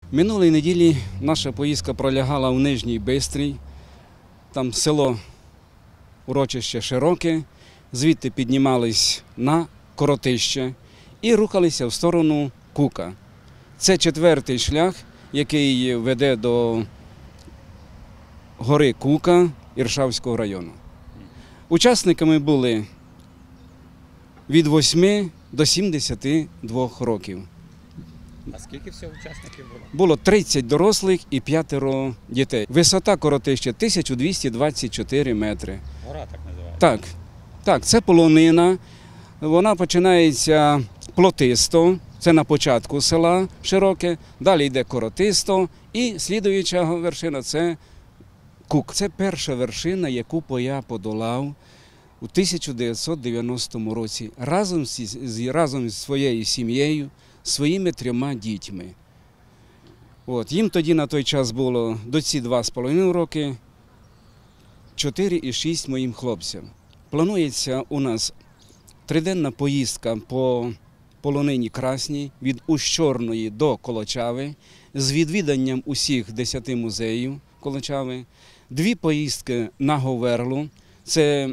Минулої неділі наша поїздка пролягала у Нижній Бистрій, там село урочище Широке, звідти піднімались на Коротище і рухалися в сторону Кука. Це четвертий шлях, який веде до гори Кука Іршавського району. Учасниками були від 8 до 72 років. А скільки всього учасників було? Було 30 дорослих і 5 дітей. Висота Коротища 1224 метри. Гора так називається? Так, це полонина. Вона починається плотисто, це на початку села Широке, далі йде Коротисто і слідуюча вершина – це Кук. Це перша вершина, яку я подолав у 1990 році разом зі своєю сім'єю, своїми 3 дітьми. Їм тоді на той час було доці 2,5 роки, 4 і 6 моїм хлопцям. Планується у нас 3-денна поїздка по полонині Красній від Ущорної до Колочави з відвіданням усіх 10 музеїв Колочави, 2 поїздки на Говерлу, це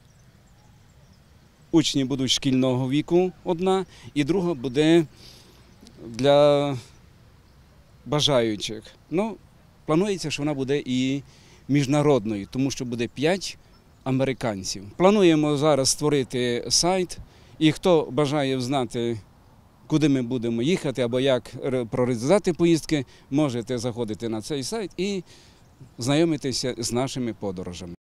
учні будуть шкільного віку одна, і друга буде для бажаючих. Планується, що вона буде і міжнародною, тому що буде 5 американців. Плануємо зараз створити сайт, і хто бажає знати, куди ми будемо їхати або як проризати поїздки, можете заходити на цей сайт і знайомитися з нашими подорожами.